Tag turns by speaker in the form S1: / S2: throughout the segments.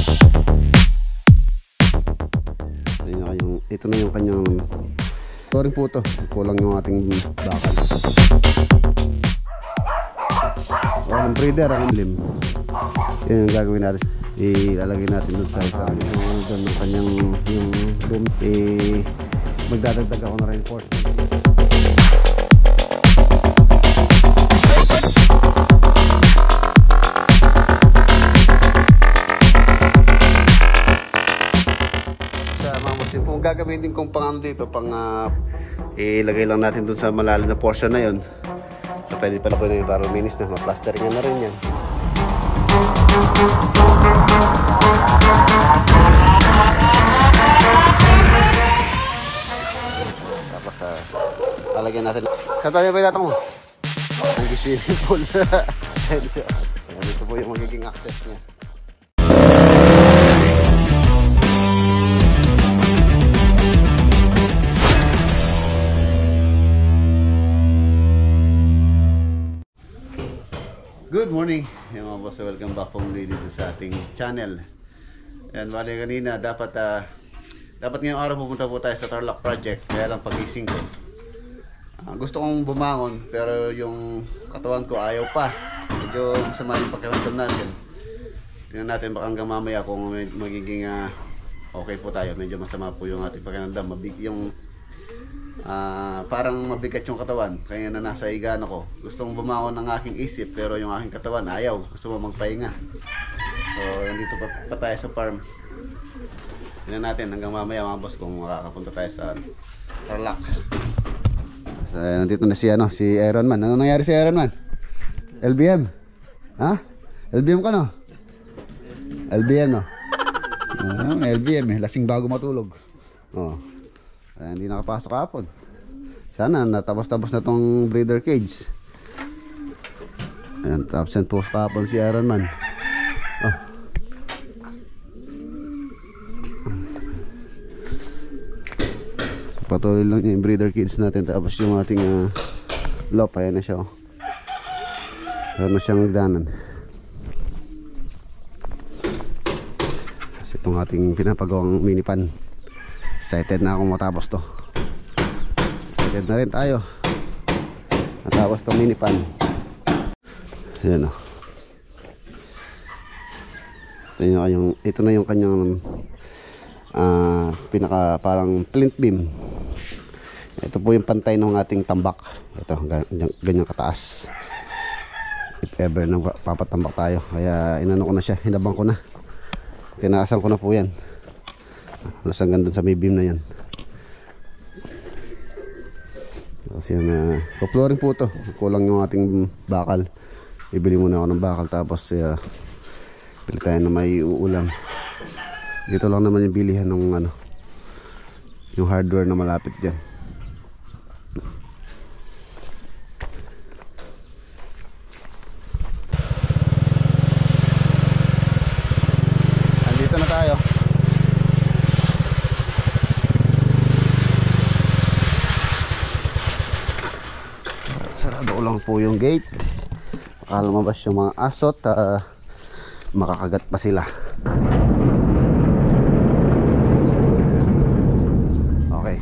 S1: Ito na yung kanyang sorry po to, kulang yung ating bakal. Ang breeder ang lim. Yun yung gagawin natin, ilalagay natin dun sa isang doon yung kanyang yung room. Magdadagdag ako na reinforcement. Kung gagamitin kong pang dito, pang ilagay lang natin dun sa malalim na portion na yon. So pwede pala po na yung para luminis na, ma-plastering na rin yan. Tapos lalagyan natin. Saan tayo ba ilatang mo? Ang swimming pool. Dito po yung magiging access niya. Good morning, mga boss. Welcome back po muli dito sa ating channel. Yan, bali kanina dapat ngayong araw pupunta po tayo sa Tarlac project. Kaya lang pagising ko, gusto kong bumangon pero yung katawan ko ayaw pa. Medyo masama yung pakiramdam natin. Tingnan natin baka hanggang mamaya kung magiging okay po tayo. Medyo masama po yung ating pakiramdam. Parang mabigat yung katawan. Kaya na nasa higaan ako. Gustong bumangon ng aking isip pero yung aking katawan ayaw. Gusto mo magpahinga. So nandito pa tayo sa farm. Tingnan natin hanggang mamaya mga boss kung makakapunta tayo sa Tarlac. So nandito na si Iron Man. Ano nangyari si Iron Man? LBM? Ha? LBM ka no? LBM no? LBM eh. Lasing bago matulog. Oh. Hindi nakapasok kahapon. Sana natapos-tapos na tong breeder cage. Ayan, absent po kahapon si Iron Man. Oh. Patuloy lang yung breeder cage natin. Tapos yung ating lop, ayan na siya. Oh. Meron na siyang nagdanan. Kasi itong ating pinapagawang mini pan. Excited na akong matapos to. Excited na rin tayo matapos to mini pan. Ayan o. Ito na yung kanyang pinaka parang flint beam. Ito po yung pantay ng ating tambak. Ito, ganyan kataas. If ever nang papatambak tayo. Kaya inano ko na siya, hinabang ko na. Tinaasan ko na po yan. Halos hanggang dun sa may beam na yan. Tapos yan, flooring po ito. Kulang yung ating bakal. Ibili muna ako ng bakal. Tapos pili tayo na may uulam. Dito lang naman yung bilihan ng yung hardware na malapit dyan. Andito na tayo. Sarado lang po yung gate. Baka lumabas yung mga asot, makakagat pa sila. Okay.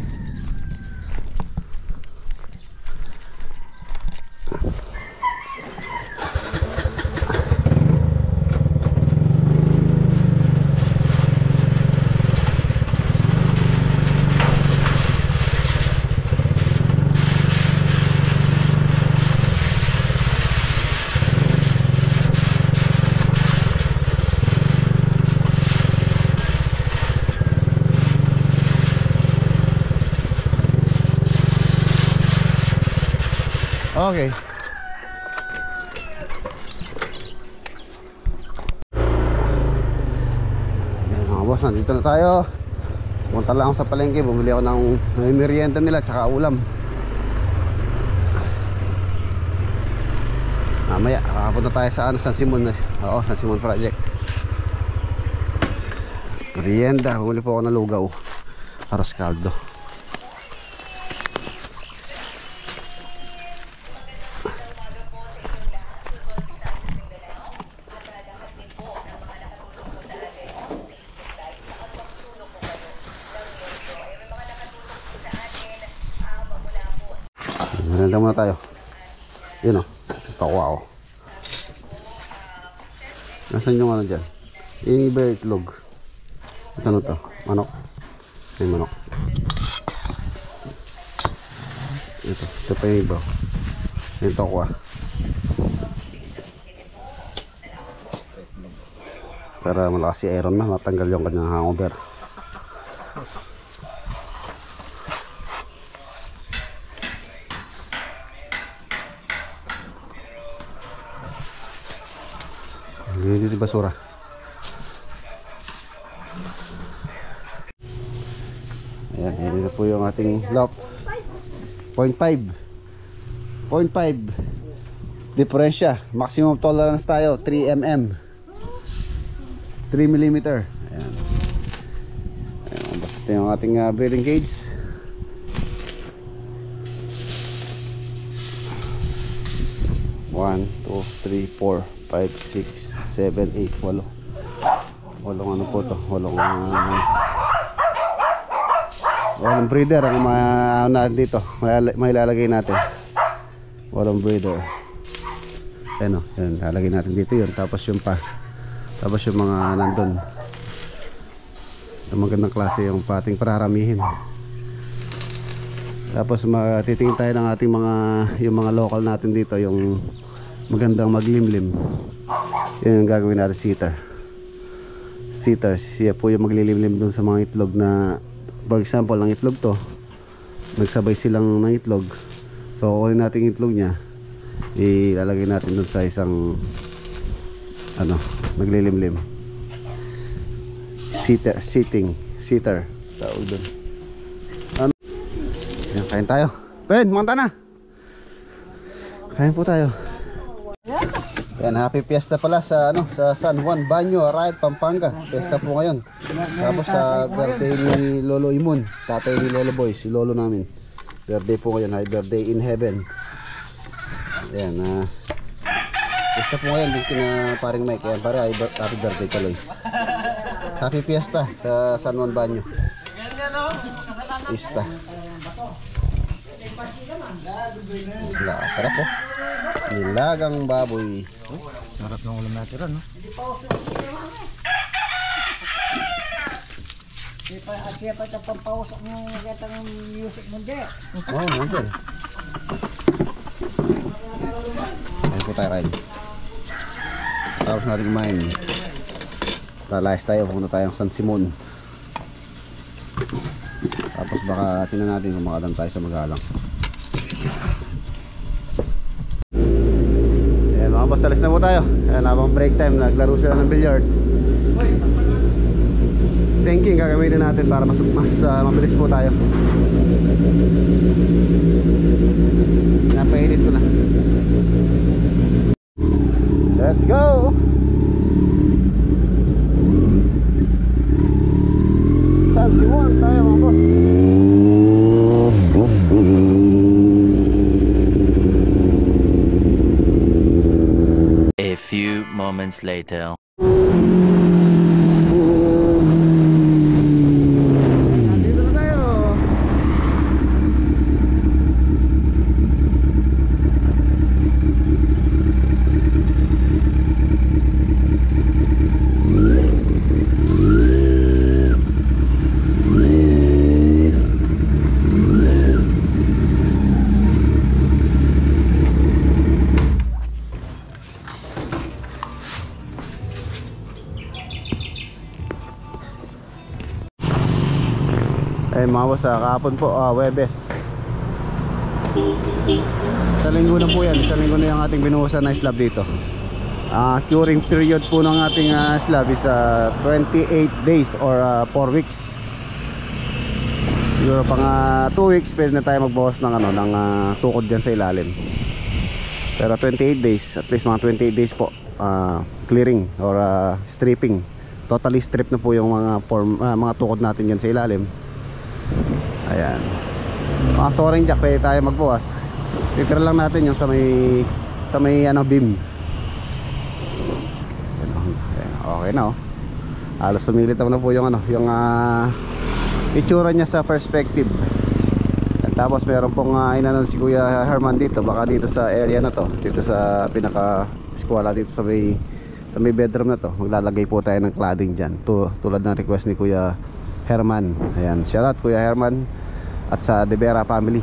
S1: Okay. Ayan mga boss, nandito na tayo. Punta lang ako sa palengke, bumili ako ng merienda nila tsaka ulam. Mamaya, kakapunta tayo sa San Simon. Oo, San Simon project. Merienda, bumili po ako ng lugaw. Arroz caldo. Ganda muna tayo. Yun o. Tokwa o. Nasaan yung ano dyan? Yung iba yung itlog. Ito ano to? Manok. May manok. Ito pa yung iba. Yung tokwa. Para malakas si Aaron na, matanggal yung kanyang hangover. Dito basura. Ayan, ito po yung ating lock. 0.5 diferensya. Maximum tolerance tayo 3 mm, 3 mm. Ayan. Ayan, basta yung ating breeding cage. One, 2, 3, 4, 5, 6, 7, 8, 8 walong ano po to, walong breeder ang natin dito, may lalagay natin. Walong breeder. Ayan o, yan, lalagay natin dito yun. Tapos yung mga nandun, ang magandang klase yung pating pararamihin. Tapos titingin tayo ng ating yung mga local natin dito, yung magandang maglimlim. Yun yung gagawin natin, sitter. Siya po yung maglilimlim dun sa mga itlog na, for example, ang itlog to, nagsabay silang ng itlog. So kunin natin yung itlog nya, ilalagay natin dun sa isang naglilimlim. Sitter tawag dun. Yan, kain tayo. Ben, manta na. Kain po tayo. Yan, happy fiesta pala sa San Juan Baño, Arayat, Pampanga. Fiesta po ngayon. Tapos sa birthday ni Lolo Imun, tatay ni Lolo Boy, si Lolo namin. Birthday po ngayon, high birthday in heaven. Yan, fiesta po ngayon din kina paring Mike. Yan, pare, happy birthday Kaloy. Happy fiesta sa San Juan Baño. Fiesta. Sarap po. Nilagang baboy.
S2: Sarap ng ulam natin ron, no? Siya pa ito pampawasok ng gatang music mo dyan.
S1: Oo, nandiyan. Ayan po tayo kain. Tapos natin kumain. Lalayas tayo, pumunta tayong San Simon. Tapos baka tinan natin kung makadang tayo sa Magalang. Ayan mga boss, alis na po tayo. Ayan, habang break time, naglaro sila ng billiard. Sinking gagamitin natin para mas mabilis po tayo. Napainit ko na. Let's go! San Simon tayo mga boss.
S3: A few moments later.
S1: Nandito na tayo. Ay mga boss, kahapon po, Webes. Isang linggo na po yan, isang linggo na yung ating binuhusan na slab dito. Curing period po ng ating slab is 28 days or 4 weeks. Siguro pang 2 weeks pwede na tayo magbawas ng, ng tukod dyan sa ilalim. Pero 28 days, at least mga 28 days po, clearing or stripping. Totally strip na po yung mga tukod natin dyan sa ilalim. Ayan. Mga soaring jack pwede tayo magbuwas. Titira lang natin yung sa may beam. Okay na oh. Halos sumilitaw na po yung yung itsura niya sa perspective. Tapos meron pong inanon si Kuya Herman dito, baka dito sa area na to, dito sa pinaka eskwela dito sa may bedroom na to, maglalagay po tayo ng cladding dyan, tulad ng request ni Kuya Herman. Ayan, shoutout Kuya Herman at sa De Vera family.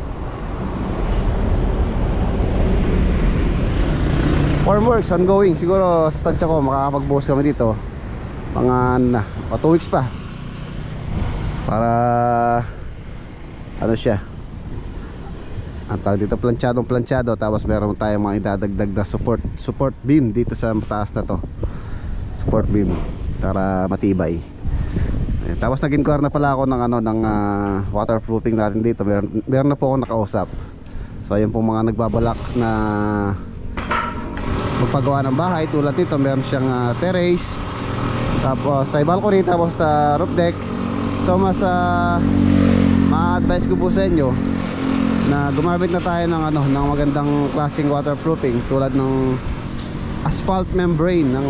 S1: Formworks ongoing, siguro sa tansya ko makakapag-boss kami dito mga 2 weeks pa, para ano siya, ang tawag dito, planchado. Tapos meron tayong mga idadagdag na support beam dito sa mataas na to, support beam para matibay. Tapos nag-inquire na pala ako ng waterproofing natin dito. Meron na po ako nakausap. So ayun po mga nagbabalak na magpagawa ng bahay tulad nito. Meron siyang terrace, tapos sa balcony, tapos sa roof deck. So mas ma-advise ko po sa inyo na gumamit na tayo ng ng magandang klaseng waterproofing tulad ng asphalt membrane ng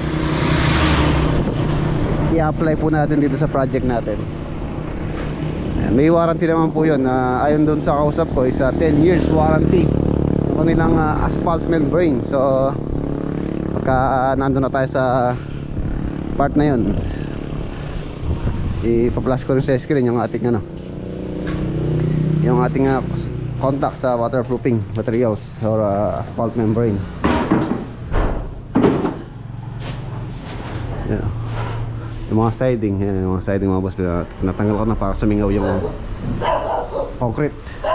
S1: i-apply po natin dito sa project natin. Ayan, may warranty naman po yun. Ayon dun sa kausap ko is 10 years warranty ng kanilang asphalt membrane. So pagka nandun na tayo sa part na yun, ipa-flash ko rin sa screen yung ating yung ating contact sa waterproofing materials or asphalt membrane. Yeah. Yung mga siding, mga boss, natanggal ko na para sumingaw yung concrete.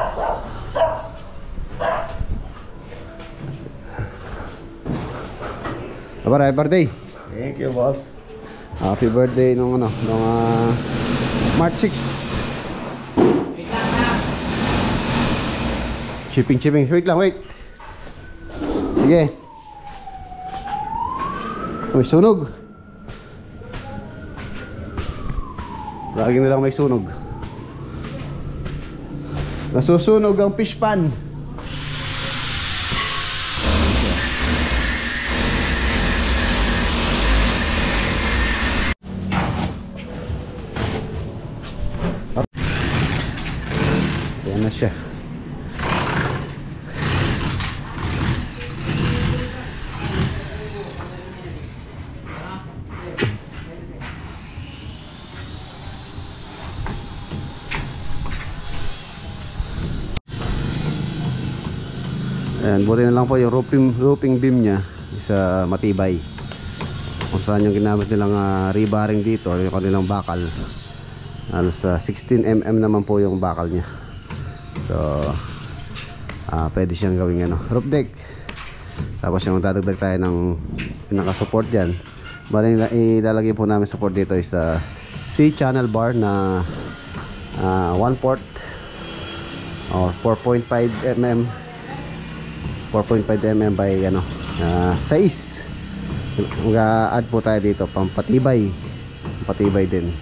S1: Happy birthday.
S4: Thank you, boss.
S1: Happy birthday nung March 6. Shipping. Wait lang, wait. Sige. May sunog. Lagi nilang may sunog. Nasusunog ang fish pan. Yan na siya. Ayan, buti na lang po yung roofing beam nya isa matibay. Kung saan yung ginamit nilang rebarring dito, yung kanilang bakal, sa 16 mm naman po yung bakal nya. So pwede siyang gawing roof deck. Tapos yung dadagdag tayo ng pinaka support dyan. Bali ilalagay po namin support dito is C-channel bar na 1/4 or 4.5 mm 4.5 mm by size. Mag-add po tayo dito pampatibay din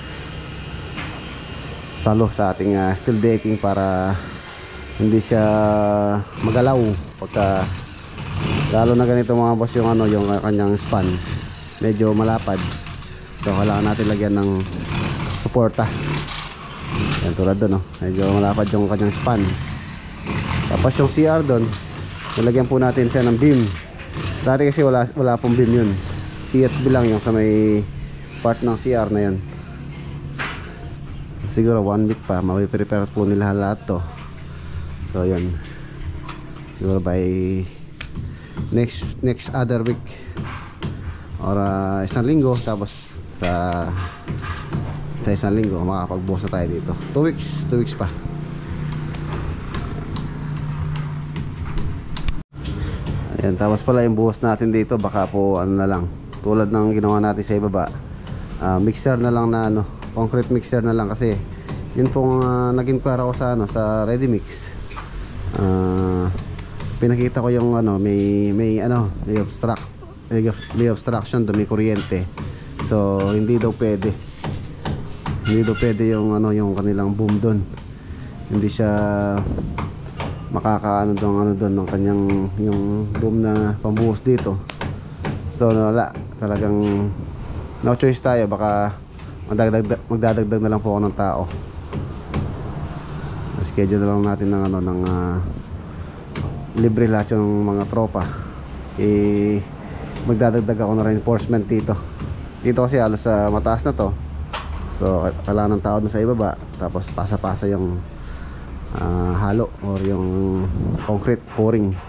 S1: salo sa ating steel decking para hindi siya magalaw pagka, lalo na ganito mga boss, yung yung kanyang span medyo malapad. So kailangan natin lagyan ng suporta. Yan, tulad doon medyo malapad yung kanyang span. Tapos yung CR doon, nilagyan po natin siya ng beam. Dati kasi wala pong beam yun. CHB lang yung sa may part ng CR na yun. Siguro 1 week pa mapiprepare po nila lahat to. So yun, siguro by next other week or isang linggo. Tapos sa isang linggo makakapag-boss na tayo dito. 2 weeks pa. Ayan, tapos pala yung buhos natin dito, baka po na lang tulad ng ginawa natin sa ibaba, mixer na lang na concrete mixer na lang, kasi yun pong nag-inquire ako sa ready mix. Pinakita ko yung may obstruction, dumi kuryente. So hindi daw pwede yung yung kanilang boom doon. Hindi siya makakaano doon ng kanyang yung boom na pambuhos dito. So wala, talagang no choice tayo, baka magdadagdag na lang po ako ng tao. schedule na lang natin ng ano ng libre lahat yung mga tropa. Magdadagdag ako na reinforcement dito kasi halos mataas na to, so kailangan ng tao dun sa ibaba, tapos pasa-pasa yung halo or yung concrete pouring.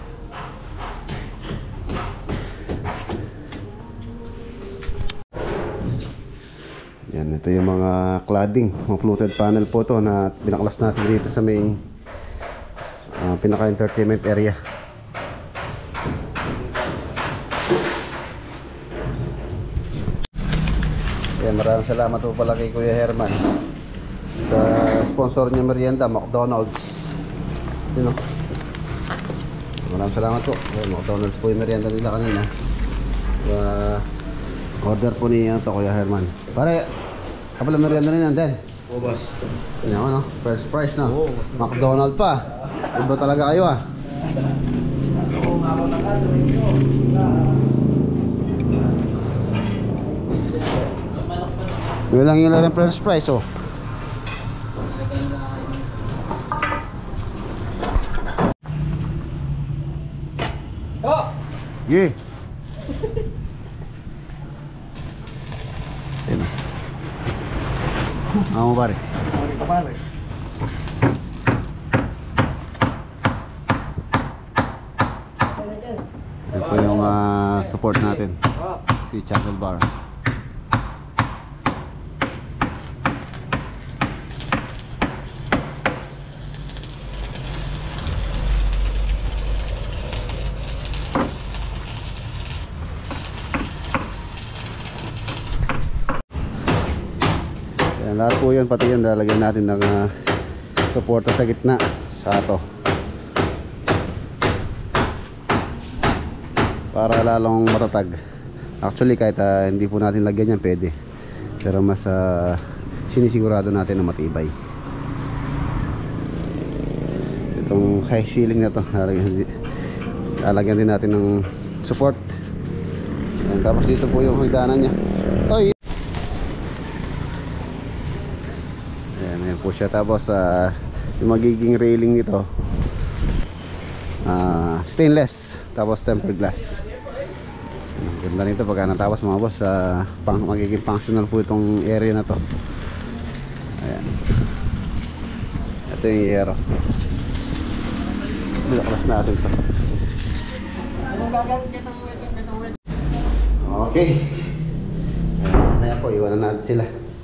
S1: Yan, ito yung mga cladding, mga fluted panel po to na binaklas natin dito sa may pinaka-entertainment area. Yan, maraming salamat po pala kay Kuya Herman sa sponsor niya merienda, McDonald's. Yun, maraming salamat po. McDonald's po yung merienda nila kanina. Order po niya to Kuya Herman. Pare, kapala merienda na yan din.
S4: Oo, boss.
S1: Yan ano, first price na. McDonald's pa. Iba talaga kayo ah. Yun lang yung lang first price oh. Yeah. Ayun. Ako pare. Ito po yung support natin. Si Channel Bar. Yan, lahat po yun, pati yun lalagyan natin ng suporta sa gitna sa ato para lalong matatag. Actually kahit hindi po natin lagyan yan pwede, pero mas sinisigurado natin na matibay. Itong high ceiling na to lalagyan din natin ng support. Yan, tapos dito po yung hagdanan nya. Oy! Ayan po siya. Tapos yung magiging railing nito stainless, tapos tempered glass. Ganda nito pagka natapos mga boss. Magiging functional po itong area na to. Ayan, ito yung aero. Bilaklas natin to. Okay, ayan po, iwanan natin sila.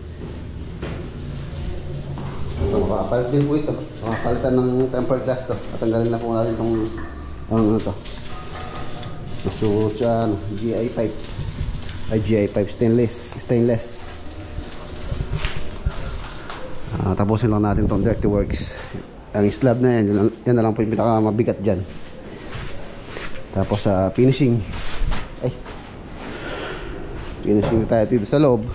S1: Ito, makapalit din po ito. Makapalitan ng tempered glass to. Tatanggalin na po natin itong ano to. So, GI pipe. Ay, GI pipe stainless. Tapusin lang natin itong dirty works. Ang slab na yan, yan na lang po yung pinakamabigat dyan. Tapos finishing. Finishing tayo dito sa loob.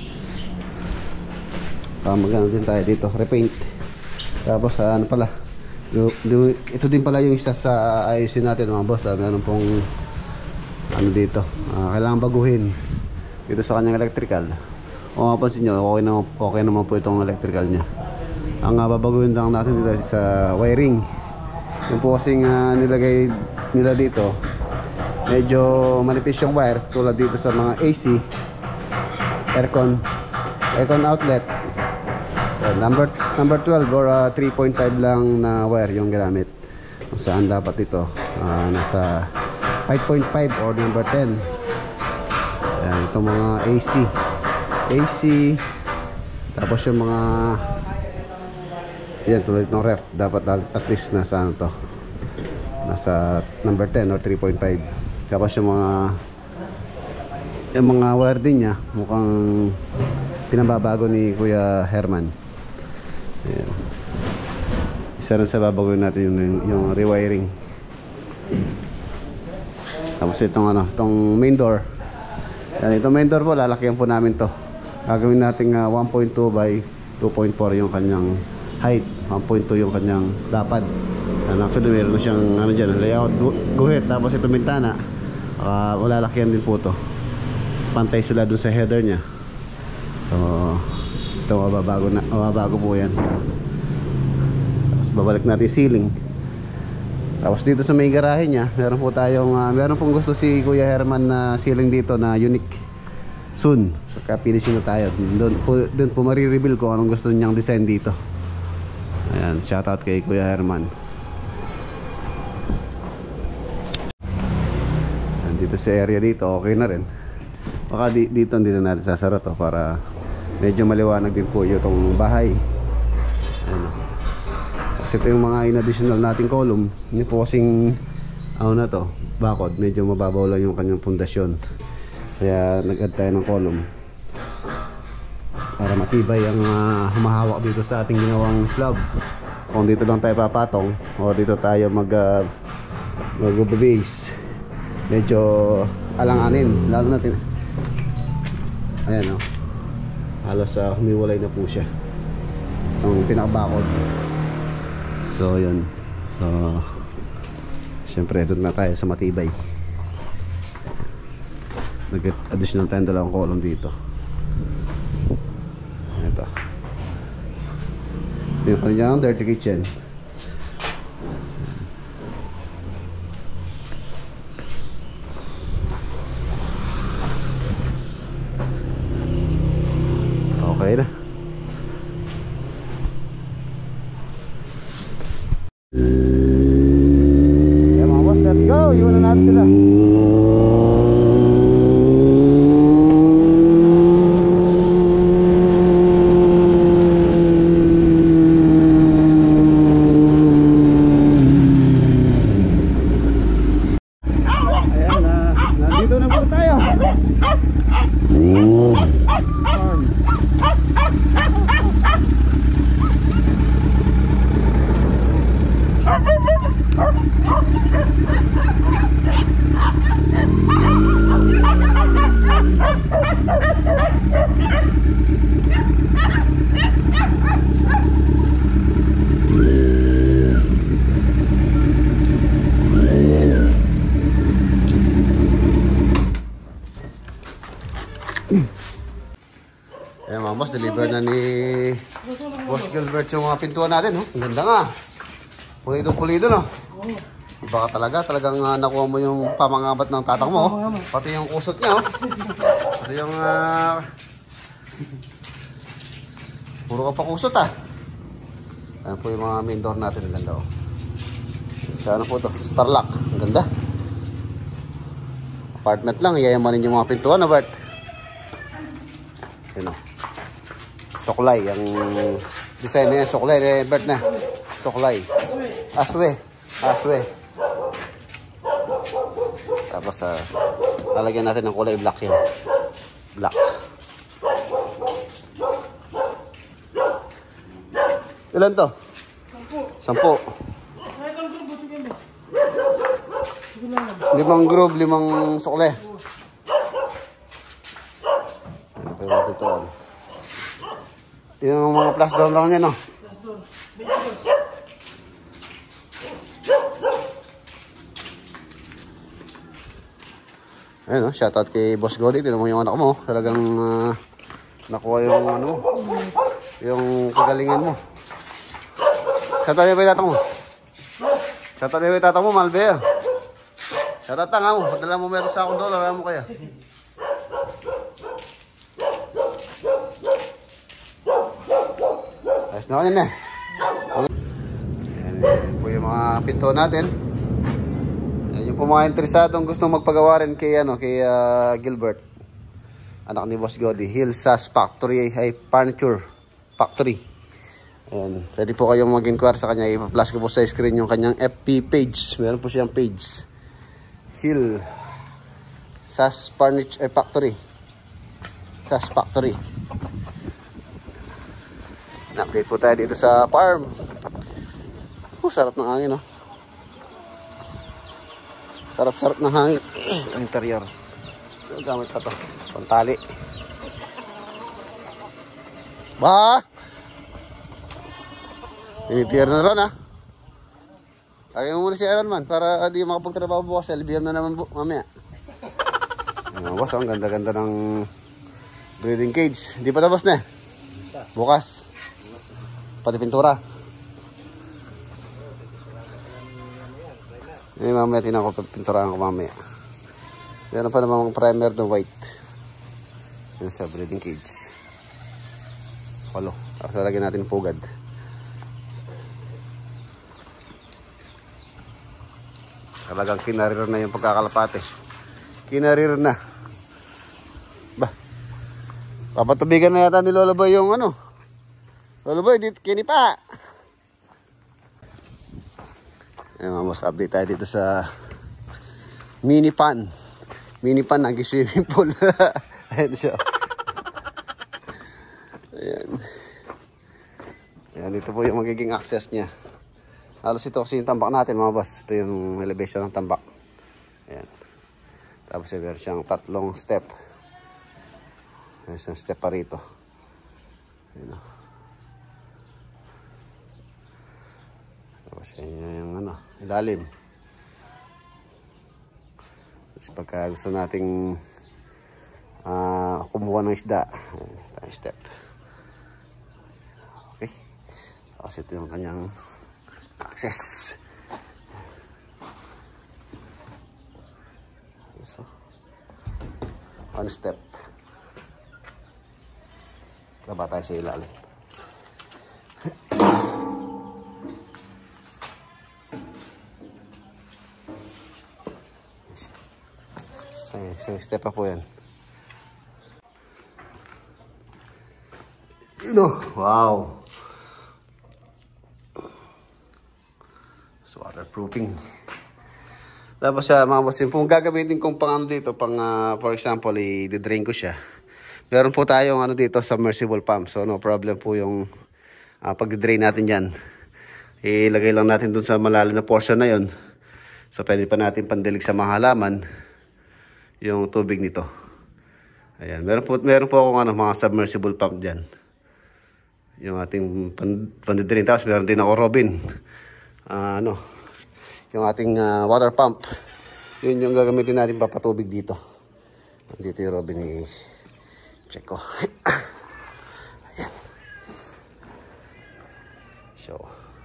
S1: Magano din tayo dito, repaint. Tapos ano pala, ito din pala yung isa sa ayusin natin mga boss. Meron pong ano dito, kailangan baguhin dito sa kanyang electrical. Kung mapansin nyo, okay naman po itong electrical nya. Ang babaguhin lang natin dito sa wiring. Yung po kasing nilagay nila dito, medyo manipis yung wire, tulad dito sa mga AC, aircon outlet. Number 12 or 3.5 lang na wire yung ginamit. Kung saan dapat ito nasa 5.5 or number 10. Ayan, itong mga AC, tapos yung mga yan, tulad ng ref, dapat at least nasa ano to, nasa number 10 or 3.5. Tapos yung mga wire din niya mukhang pinababago ni Kuya Herman. Ayan. Isa rin sa babagoyin natin yung rewiring. Tapos itong main door. Yan, itong main door po, lalakyan po namin to. Gagawin natin 1.2 by 2.4 yung kanyang height. 1.2 yung kanyang lapad. Actually meron na siyang dyan, layout guhit. Tapos itong bintana, lalakyan din po to. Pantay sila dun sa header nya. So ito mababago po yan. Tapos babalik natin yung ceiling. Tapos dito sa may garahe niya, meron po tayong meron pong gusto si Kuya Herman na ceiling dito na unique. Soon, pagka-finishing na tayo, doon po marireveal kung anong gusto niyang design dito. Ayan, shoutout kay Kuya Herman. Ayan, dito sa area dito, okay na rin. Baka dito hindi na natin sasara to para medyo maliwanag din po yung bahay. Ayan. Kasi ito yung mga in-additional nating column. Hindi po kasing ano na to, bakod, medyo mababaw lang yung kanyang pundasyon. Kaya nag-add tayo ng column para matibay ang humahawak dito sa ating ginawang slab. Kung dito lang tayo papatong o dito tayo mag-base, medyo alanganin. Lalo natin, ayan o, halos humiwalay na po siya ang pinakabakod. So yun, so syempre doon na tayo sa matibay. Nag-additional tayo dalawang column dito. Ito yung kanyang dirty kitchen. Okay na. Okay mga boss, let's go. Iwan na natin sila. Ayan mga boss, deliver na ni Boss Gilbert yung mga pintuan natin. Ang ganda nga. Pulido-pulido, no? Baka talagang nakuha mo yung pamangabat ng tatang mo. Pati yung kusot niya. Pati yung puro ka pa kusot Ayan po yung mga main door natin. Ang ganda. Sa ano po ito? Starlock. Ang ganda. Apartment lang. Yayamanin yung mga pintuan, Bart. Yun o. Soklay. Ang design na yan. Soklay. Bart na. Soklay. Aswe. Tapos lalagyan natin ng kulay black yan. Black. Ilan to? 10. 5 groove, 5 sukle. Ano pa yung mga pintuan? Yung mga plus down lang yan, no? Plus down. Ayun, no? Shoutout kay Boss Godi. Tinan mo yung anak mo. Talagang nakuha yung ano mo. Yung kagalingan mo. Shoutout niyo ba yung tatang mo? Shoutout niyo ba yung tatang mo, Malbe? Shoutout nga mo. Padala mo meron sa akong $1. Wala mo kaya. Ayos na kanyan Ayan po yung mga pinto natin. Ayan yung po mga interesadong gustong magpagawa rin kay, kay Gilbert. Anak ni Boss Godi. Hillsas Factory Furniture Factory. Ayan. Pwede po kayong mag-inquire sa kanya. I-flash ko po sa screen yung kanyang FB page. Meron po siyang page. Hillsas Furniture Factory. Sas Factory. Na-update po tayo dito sa farm. Sarap ng hangin, Sarap-sarap ng hangin. Interior. Gamit pa to. Pantali. Ba! Tinitier na ron, Lagay mo muna si Aaron man para di makapagtrabaho bukas. LBM na naman mamaya. Mga boss, ang ganda-ganda ng breeding cage. Hindi pa tapos na Bukas. Pati pintura. Eh, mamaya tinan ko, pinturahan ko mamaya. Meron pa namang primer na white. Yan sa breeding cage. Palo. Tapos lalagyan natin pugad. Talagang kinarir na yung pagkakalapate. Kinarir na. Ba? Papatubigan na yata ni Lolo Boy yung ano. Lolo Boy, dito kini pa. Ayan, mas update tayo dito sa mini pan. Mini pan naging swimming pool. Ayan siya. Ayan. Ayan, dito po yung magiging access niya. Halos ito kasi yung tambak natin mga boss. Ito yung elevation ng tambak. Ayan. Tapos meron siyang tatlong step. Ayan, isang step pa rito. Ayan. Tapos yan yung ano, ilalim. Tapos pagka gusto nating kumuha ng isda. Ayan, step. Okay. Tapos ito yung kanyang access. So, one step. Baba tayo sa ilalim. Okay, isang step pa po yan. Wow. Waterproofing. Tapos mga boss, kung gagamitin kong pang ano dito, pang for example, i-drain ko siya. Meron po tayong ano dito, submersible pump. So no problem po yung pag-drain natin diyan. Ilagay lang natin dun sa malalim na portion na yon. So pwede pa natin pandilig sa mga halaman yung tubig nito. Ayan, meron po akong ano, mga submersible pump diyan. Yung ating pandidrain. Tapos meron din ako Robin. Yung ating water pump. Yun yung gagamitin natin papatubig dito. Dito yung Robin ni check ko. Ayan. So,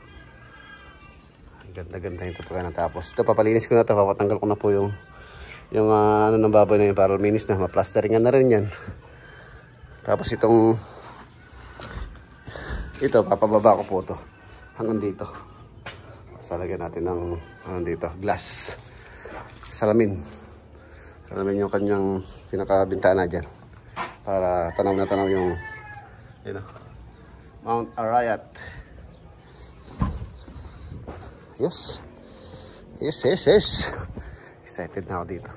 S1: ganda-ganda ito pagka natapos. Ito, papalinis ko na ito. Papatanggal ko na po yung ano ng baboy na yun para luminis na. Maplasteringan na rin yan. Tapos ito, papababa ko po ito. Hanggang dito. Salagyan natin ng ano dito, glass. Salamin yung kanyang pinakabintana dyan. Para tanaw na tanaw yung Mount Arayat. Yes. Excited na ako dito.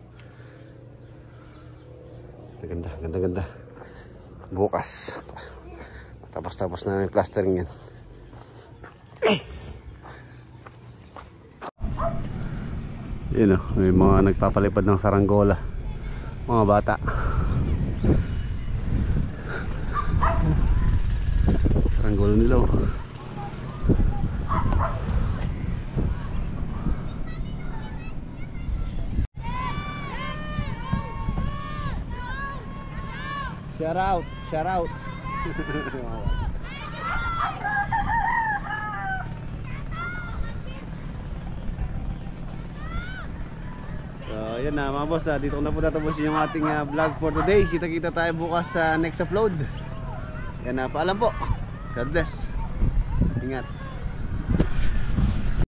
S1: Ganda. Bukas. Tapos na yung plastering yan. Yun o, may mga nagpapalipad ng saranggola. Mga bata. Saranggola nila o. Shout out. So, yun na mga boss, dito ko na po tatapusin yung ating vlog for today. Kita-kita tayo bukas sa next upload. Yan na, paalam po. God bless. Ingat.